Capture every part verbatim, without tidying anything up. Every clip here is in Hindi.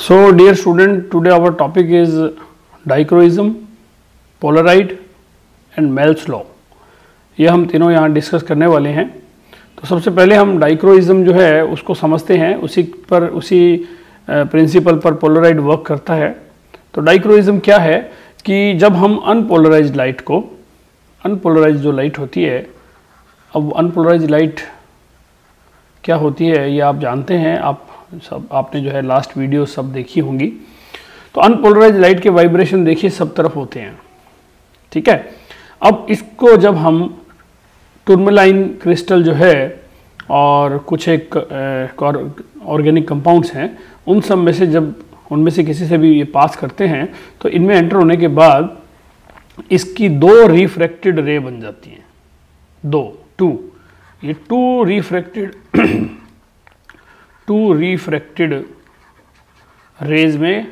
So dear student, today our topic is dichroism, Polaroid and Mel's law. ये हम तीनों यहाँ डिस्कस करने वाले हैं। तो सबसे पहले हम डाइक्रोइज्म जो है उसको समझते हैं, उसी पर उसी प्रिंसिपल पर पोलराइड वर्क करता है। तो डाइक्रोइज्म क्या है कि जब हम अनपोलराइज्ड लाइट को, अनपोलराइज्ड जो लाइट होती है, अब अनपोलराइज्ड लाइट क्या होती है ये आप जानते हैं, आप सब आपने जो है लास्ट वीडियो सब देखी होंगी। तो अनपोलराइज्ड लाइट के वाइब्रेशन देखिए सब तरफ होते हैं, ठीक है। अब इसको जब हम टूरमैलाइन क्रिस्टल जो है और कुछ एक ऑर्गेनिक कंपाउंड्स हैं, उन सब में से जब उनमें से किसी से भी ये पास करते हैं तो इनमें एंटर होने के बाद इसकी दो रिफ्रैक्टेड रे बन जाती हैं, दो टू ये two refracted two refracted rays में,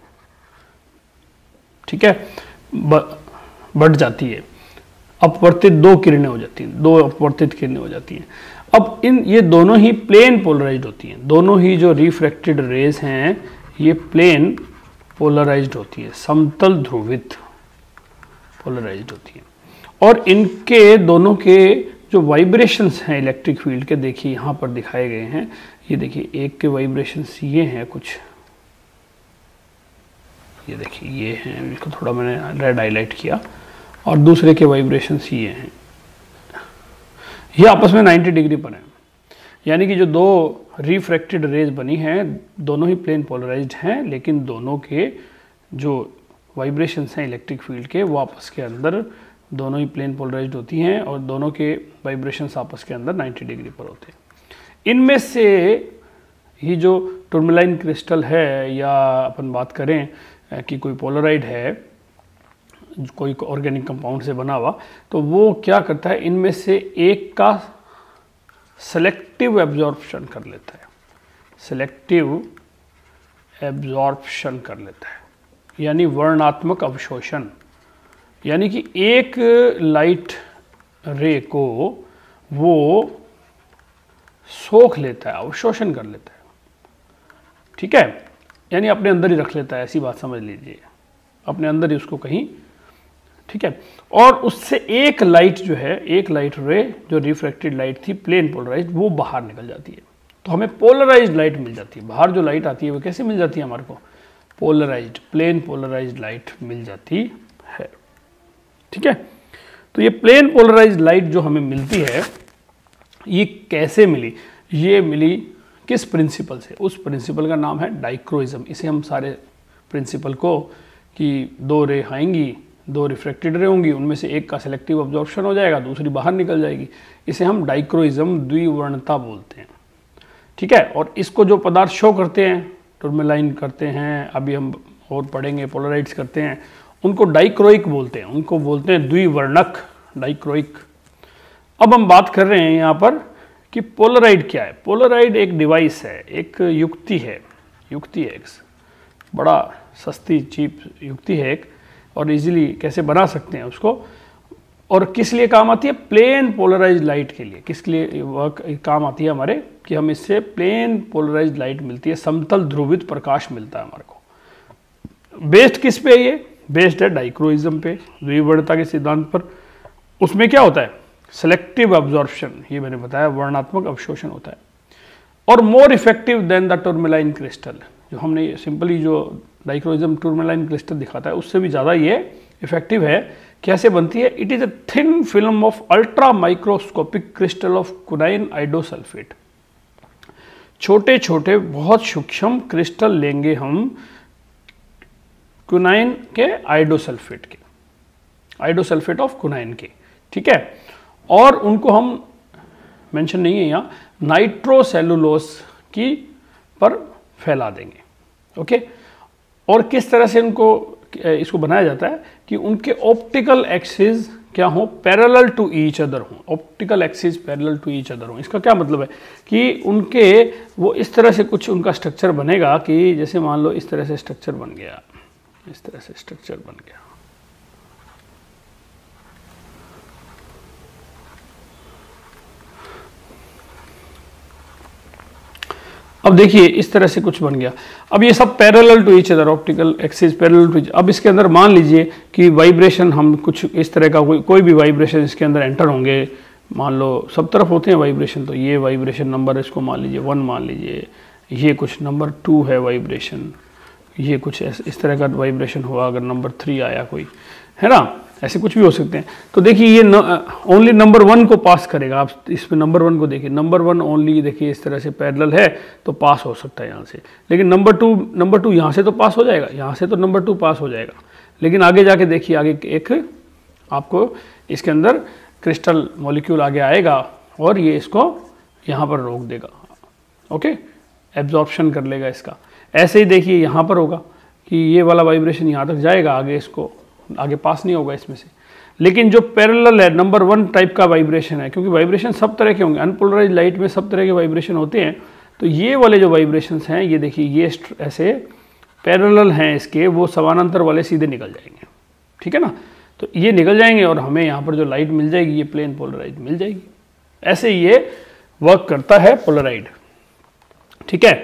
ठीक है, बढ़ जाती है। अपवर्तित दो किरणें हो जाती हैं, दो अपवर्तित किरणें हो जाती हैं। अब इन ये दोनों ही प्लेन पोलराइज्ड होती हैं, दोनों ही जो रिफ्रैक्टेड रेज हैं ये प्लेन पोलराइज्ड होती है, समतल ध्रुवित पोलराइज्ड होती हैं। और इनके दोनों के जो वाइब्रेशंस हैं इलेक्ट्रिक फील्ड के, देखिए यहाँ पर दिखाए गए हैं। ये देखिए एक के वाइब्रेशंस ये हैं कुछ, ये देखिए ये हैं, इसको थोड़ा मैंने रेड हाईलाइट किया, और दूसरे के वाइब्रेशंस ये हैं, ये आपस में नब्बे डिग्री पर हैं। यानी कि जो दो रिफ्रैक्टेड रेज बनी हैं दोनों ही प्लेन पोलराइज्ड हैं, लेकिन दोनों के जो वाइब्रेशंस हैं इलेक्ट्रिक फील्ड के वो आपस के अंदर दोनों ही प्लेन पोलराइज्ड होती हैं, और दोनों के वाइब्रेशंस आपस के अंदर नब्बे डिग्री पर होते हैं। इनमें से ही जो टूरमैलाइन क्रिस्टल है, या अपन बात करें कि कोई पोलराइड है कोई ऑर्गेनिक कंपाउंड से बना हुआ, तो वो क्या करता है, इनमें से एक का सेलेक्टिव एब्जॉर्प्शन कर लेता है, सेलेक्टिव एब्जॉर्प्शन कर लेता है, यानी वर्णात्मक अवशोषण। यानी कि एक लाइट रे को वो सोख लेता है, अवशोषण कर लेता है, ठीक है, यानी अपने अंदर ही रख लेता है, ऐसी बात समझ लीजिए, अपने अंदर ही उसको कहीं, ठीक है। और उससे एक लाइट जो है, एक लाइट रे जो रिफ्रैक्टेड लाइट थी प्लेन पोलराइज्ड, वो बाहर निकल जाती है, तो हमें पोलराइज्ड लाइट मिल जाती है। बाहर जो लाइट आती है वो कैसे मिल जाती है हमारे को, पोलराइज्ड, प्लेन पोलराइज्ड लाइट मिल जाती है, ठीक है। तो ये प्लेन पोलराइज्ड लाइट जो हमें मिलती है ये कैसे मिली, ये मिली किस प्रिंसिपल से, उस प्रिंसिपल का नाम है डाइक्रोइज्म। इसे हम सारे प्रिंसिपल को कि दो रे आएंगी, दो रिफ्रैक्टेड रे होंगी, उनमें से एक का सेलेक्टिव अब्जॉर्प्शन हो जाएगा, दूसरी बाहर निकल जाएगी, इसे हम डाइक्रोइज्म, द्विवर्णता बोलते हैं, ठीक है। और इसको जो पदार्थ शो करते हैं, टूरमैलाइन करते हैं, अभी हम और पढ़ेंगे, पोलराइड्स करते हैं, उनको डाइक्रोइक बोलते हैं, उनको बोलते हैं द्विवर्णक, डाइक्रोइक। अब हम बात कर रहे हैं यहाँ पर कि पोलराइड क्या है। पोलराइड एक डिवाइस है, एक युक्ति है, युक्ति है, एक बड़ा सस्ती चीप युक्ति है एक, और इजीली कैसे बना सकते हैं उसको, और किस लिए काम आती है, प्लेन पोलराइज्ड लाइट के लिए। किस लिए वर्क काम आती है हमारे, कि हम इससे प्लेन पोलराइज्ड लाइट मिलती है, समतल ध्रुवित प्रकाश मिलता है हमारे को। बेस्ड किस पे है ये, बेस्ड है डाइक्रोइज्म पे, द्विवर्णता के सिद्धांत पर। उसमें क्या होता है, सेलेक्टिव अब्जॉर्प्शन, ये मैंने बताया, वर्णात्मक अवशोषण होता है, और more effective than the tourmaline crystal. जो हमने सिंपली जो डाइक्रोइज्म टूरमैलाइन क्रिस्टल दिखाता है उससे भी ज़्यादा ये इफेक्टिव है। कैसे बनती है, it is a thin film of ultra microscopic crystal of quinine iodosulphate. छोटे छोटे बहुत सूक्ष्म क्रिस्टल लेंगे हम कुनाइन के, आइडोसल्फेट के, आइडोसल्फेट ऑफ कुनाइन के, ठीक है, और उनको हम, मेंशन नहीं है यहाँ, नाइट्रोसेलुलोस की पर फैला देंगे, ओके। और किस तरह से उनको इसको बनाया जाता है कि उनके ऑप्टिकल एक्सिस क्या हो, पैरेलल टू ईच अदर हो, optical axis parallel to each other हो। इसका क्या मतलब है कि उनके वो इस तरह से कुछ उनका स्ट्रक्चर बनेगा कि जैसे मान लो इस तरह से स्ट्रक्चर बन गया, इस तरह से स्ट्रक्चर बन गया, अब देखिए इस तरह से कुछ बन गया। अब ये सब parallel to each other, optical axis parallel to each. अब इसके अंदर मान लीजिए कि वाइब्रेशन, हम कुछ इस तरह का कोई कोई भी वाइब्रेशन इसके अंदर एंटर होंगे, मान लो सब तरफ होते हैं वाइब्रेशन, तो ये वाइब्रेशन नंबर इसको मान लीजिए वन मान लीजिए, ये कुछ नंबर टू है वाइब्रेशन, ये कुछ इस तरह का वाइब्रेशन हुआ, अगर नंबर थ्री आया कोई, है ना, ऐसे कुछ भी हो सकते हैं। तो देखिए ये ओनली नंबर वन को पास करेगा। आप इसमें नंबर वन को देखिए, नंबर वन ओनली देखिए इस तरह से पैरेलल है तो पास हो सकता है यहाँ से, लेकिन नंबर टू नंबर टू यहाँ से तो पास हो जाएगा, यहाँ से तो नंबर टू पास हो जाएगा, लेकिन आगे जाके देखिए आगे एक आपको इसके अंदर क्रिस्टल मॉलिक्यूल आगे आएगा और ये इसको यहाँ पर रोक देगा, ओके, एब्जॉर्प्शन कर लेगा इसका। ऐसे ही देखिए यहाँ पर होगा कि ये वाला वाइब्रेशन यहाँ तक जाएगा, आगे इसको आगे पास नहीं होगा इसमें से। लेकिन जो पैरेलल है, नंबर वन टाइप का वाइब्रेशन है, क्योंकि वाइब्रेशन सब तरह के होंगे, अनपोलराइज लाइट में सब तरह के वाइब्रेशन होते हैं, तो ये वाले जो वाइब्रेशंस हैं ये देखिए ये ऐसे पैरेलल हैं इसके, वो समानांतर वाले सीधे निकल जाएंगे, ठीक है ना, तो ये निकल जाएंगे और हमें यहाँ पर जो लाइट मिल जाएगी ये प्लेन पोलराइज मिल जाएगी। ऐसे ये वर्क करता है पोलराइड, ठीक है।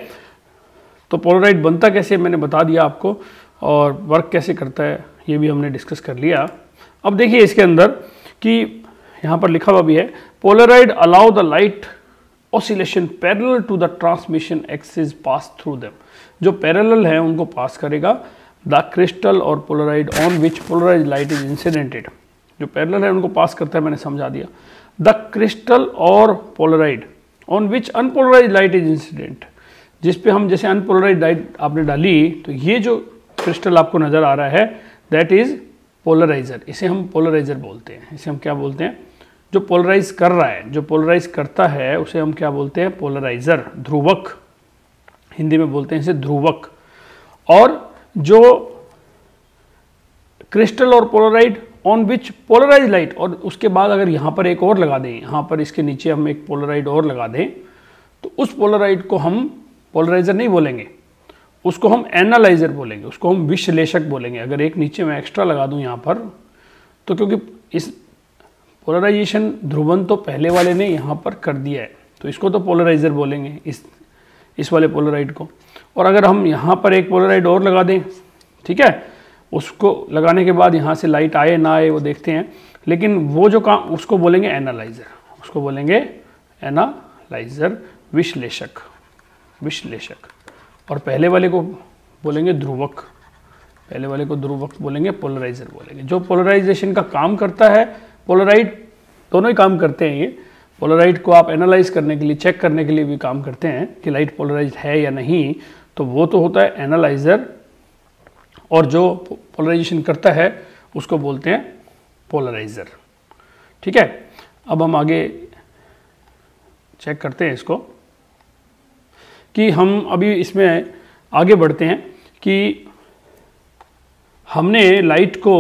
तो पोलराइड बनता कैसे मैंने बता दिया आपको, और वर्क कैसे करता है ये भी हमने डिस्कस कर लिया। अब देखिए इसके अंदर कि यहाँ पर लिखा हुआ भी है, polaroid allow the light oscillation parallel to the transmission axis pass through them. जो पैरेलल है उनको पास करेगा। द क्रिस्टल और polaroid on which polarize light is incidented, जो पैरेलल है उनको पास करता है, मैंने समझा दिया। द क्रिस्टल और polaroid on which unpolarize light is incident, जिस पे हम जैसे अनपोलराइज लाइट आपने डाली तो ये जो क्रिस्टल आपको नजर आ रहा है दैट इज पोलराइजर, इसे हम पोलराइजर बोलते हैं। इसे हम क्या बोलते हैं, जो पोलराइज कर रहा है, जो पोलराइज करता है उसे हम क्या बोलते हैं, पोलराइजर, ध्रुवक, हिंदी में बोलते हैं इसे ध्रुवक। और जो क्रिस्टल और polaroid on which polarize light, और उसके बाद अगर यहाँ पर एक और लगा दें, यहाँ पर इसके नीचे हम एक पोलराइड और लगा दें, तो उस पोलराइड को हम पोलराइजर नहीं बोलेंगे, उसको हम एनालाइजर बोलेंगे, उसको हम विश्लेषक बोलेंगे। अगर एक नीचे मैं एक्स्ट्रा लगा दूं यहाँ पर, तो क्योंकि इस पोलराइजेशन ध्रुवन तो पहले वाले ने यहाँ पर कर दिया है, तो इसको तो पोलराइजर बोलेंगे, इस इस वाले पोलराइड को। और अगर हम यहाँ पर एक पोलराइड और लगा दें, ठीक है, उसको लगाने के बाद यहाँ से लाइट आए ना आए वो देखते हैं, लेकिन वो जो काम उसको बोलेंगे एनालाइजर, उसको बोलेंगे एनालाइजर, विश्लेषक, विश्लेषक। और पहले वाले को बोलेंगे ध्रुवक, पहले वाले को ध्रुवक बोलेंगे, पोलराइजर बोलेंगे। जो पोलराइजेशन का काम करता है, पोलराइड दोनों ही काम करते हैं। ये पोलराइड को आप एनालाइज करने के लिए, चेक करने के लिए भी काम करते हैं कि लाइट पोलराइज है या नहीं, तो वो तो होता है एनालाइजर, और जो पोलराइजेशन करता है उसको बोलते हैं पोलराइजर, ठीक है। अब हम आगे चेक करते हैं इसको, कि हम अभी इसमें आगे बढ़ते हैं कि हमने लाइट को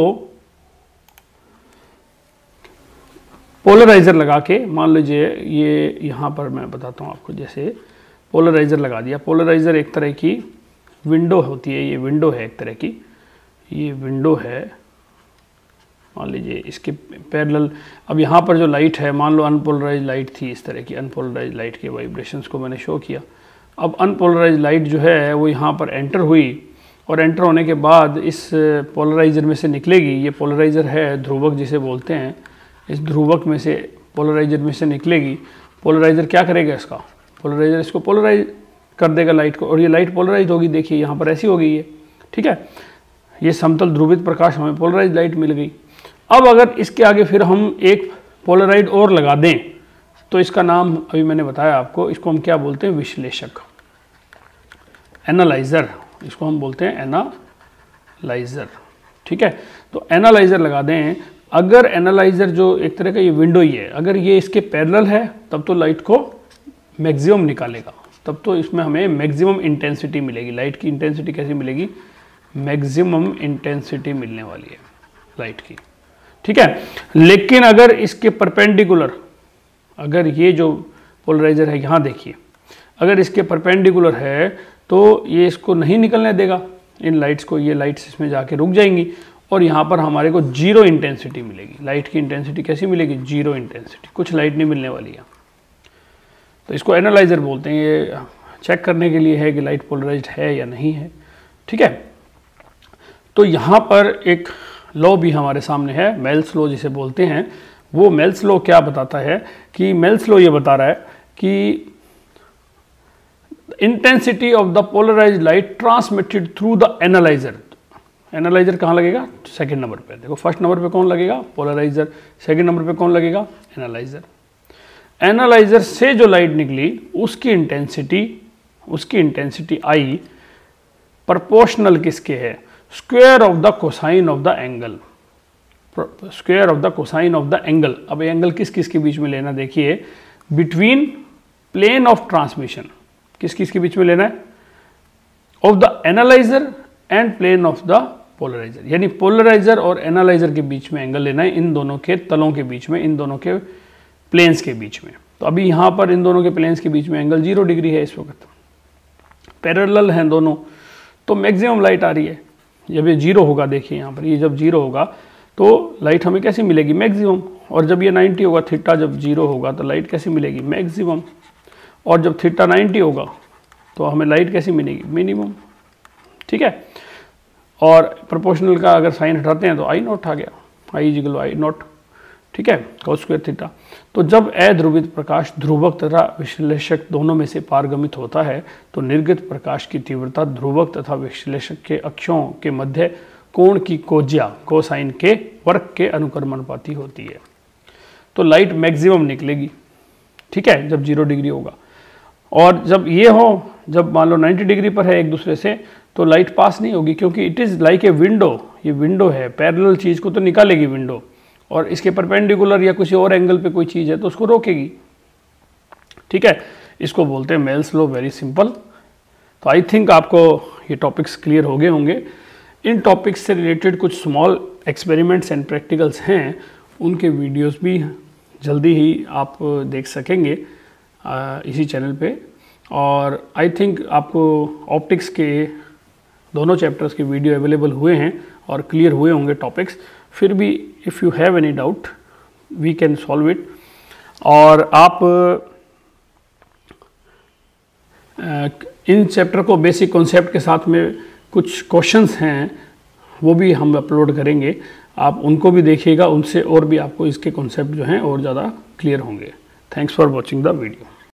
पोलराइजर लगा के, मान लीजिए ये यहाँ पर मैं बताता हूँ आपको, जैसे पोलराइजर लगा दिया। पोलराइजर एक तरह की विंडो होती है, ये विंडो है एक तरह की, ये विंडो है, मान लीजिए इसके पैरेलल। अब यहाँ पर जो लाइट है, मान लो अनपोलराइज लाइट थी, इस तरह की अनपोलराइज लाइट के वाइब्रेशंस को मैंने शो किया। अब अनपोलराइज लाइट जो है वो यहाँ पर एंटर हुई, और एंटर होने के बाद इस पोलराइजर में से निकलेगी। ये पोलराइजर है ध्रुवक जिसे बोलते हैं, इस ध्रुवक में से, पोलराइजर में से निकलेगी। पोलराइजर क्या करेगा इसका, पोलराइजर इसको पोलराइज कर देगा लाइट को, और ये लाइट पोलराइज होगी। देखिए यहाँ पर ऐसी हो गई है, ठीक है, ये समतल ध्रुवित प्रकाश, हमें पोलराइज लाइट मिल गई। अब अगर इसके आगे फिर हम एक पोलराइड और लगा दें, तो इसका नाम अभी मैंने बताया आपको, इसको हम क्या बोलते हैं, विश्लेषक, एनालाइजर, इसको हम बोलते हैं एनालाइजर, ठीक है। तो एनालाइजर लगा दें। अगर एनालाइजर जो एक तरह का ये विंडो ही है, अगर ये इसके पैरेलल है तब तो लाइट को मैक्सिमम निकालेगा, तब तो इसमें हमें मैक्सिमम इंटेंसिटी मिलेगी। लाइट की इंटेंसिटी कैसी मिलेगी, मैक्सिमम इंटेंसिटी मिलने वाली है लाइट की, ठीक है। लेकिन अगर इसके परपेंडिकुलर, अगर ये जो पोलराइजर है यहाँ देखिए, अगर इसके परपेंडिकुलर है तो ये इसको नहीं निकलने देगा, इन लाइट्स को, ये लाइट्स इसमें जाके रुक जाएंगी, और यहाँ पर हमारे को जीरो इंटेंसिटी मिलेगी। लाइट की इंटेंसिटी कैसी मिलेगी, जीरो इंटेंसिटी, कुछ लाइट नहीं मिलने वाली है। तो इसको एनालाइजर बोलते हैं। ये चेक करने के लिए है कि लाइट पोलराइज्ड है या नहीं है। ठीक है, तो यहाँ पर एक लॉ भी हमारे सामने है, मेल्स लॉ जिसे बोलते हैं। वो मेल्स लॉ क्या बताता है कि मेल्स लॉ ये बता रहा है कि intensity of the polarized light transmitted through the analyzer. Analyzer कहाँ लगेगा? सेकंड नंबर पे। देखो फर्स्ट नंबर पे कौन लगेगा? पोलराइजर। सेकंड नंबर पे कौन लगेगा? एनालाइजर। एनालाइजर से जो लाइट निकली उसकी इंटेंसिटी उसकी इंटेंसिटी आई प्रोपोर्शनल किसके है? Square of the cosine of the angle. Square of the cosine of the angle. अब एंगल किस किस के बीच में लेना? देखिए, बिटवीन प्लेन ऑफ ट्रांसमिशन, किस किस के बीच में लेना है? Of the analyzer and plane of the polarizer. यानी पोलराइजर और एनालाइजर के बीच में एंगल लेना है, इन दोनों के तलों के बीच में, इन दोनों के प्लेन्स के बीच में। तो अभी यहाँ पर इन दोनों के प्लेन्स के बीच में एंगल जीरो डिग्री है इस वक्त, पैरेलल हैं दोनों, तो मैक्सिमम लाइट आ रही है। जब ये जीरो होगा, देखिए यहाँ पर, ये जब जीरो होगा तो लाइट हमें कैसी मिलेगी? मैक्सिमम। और जब ये नाइन्टी होगा, थीटा जब जीरो होगा तो लाइट कैसी मिलेगी? मैक्सिमम। और जब थीटा नाइन्टी होगा तो हमें लाइट कैसी मिलेगी? मिनिमम। ठीक है, और प्रोपोर्शनल का अगर साइन हटाते हैं तो आई नॉट आ गया, I is equal I naught. ठीक है, कॉस स्क्वायर थीटा। तो जब अध्रुवित प्रकाश ध्रुवक तथा विश्लेषक दोनों में से पारगमित होता है तो निर्गत प्रकाश की तीव्रता ध्रुवक तथा विश्लेषक के अक्षों के मध्य कोण की कोज्या कोसाइन के वर्ग के अनुक्रमणपाती होती है। तो लाइट मैक्सिमम निकलेगी। ठीक है, जब जीरो डिग्री होगा। और जब ये हो, जब मान लो नाइन्टी डिग्री पर है एक दूसरे से, तो लाइट पास नहीं होगी, क्योंकि it is like a window. ये विंडो है, पैरेलल चीज़ को तो निकालेगी विंडो, और इसके परपेंडिकुलर या किसी और एंगल पे कोई चीज़ है तो उसको रोकेगी। ठीक है, इसको बोलते हैं मेल्स लॉ, वेरी सिंपल। तो आई थिंक आपको ये टॉपिक्स क्लियर हो गए होंगे। इन टॉपिक्स से रिलेटेड कुछ स्मॉल एक्सपेरिमेंट्स एंड प्रैक्टिकल्स हैं, उनके वीडियोस भी जल्दी ही आप देख सकेंगे आ, इसी चैनल पे। और आई थिंक आपको ऑप्टिक्स के दोनों चैप्टर्स के वीडियो अवेलेबल हुए हैं और क्लियर हुए होंगे टॉपिक्स। फिर भी if you have any doubt we can solve it. और आप आ, इन चैप्टर को बेसिक कॉन्सेप्ट के साथ में कुछ क्वेश्चंस हैं वो भी हम अपलोड करेंगे, आप उनको भी देखिएगा, उनसे और भी आपको इसके कॉन्सेप्ट जो हैं और ज़्यादा क्लियर होंगे। Thanks for watching the video.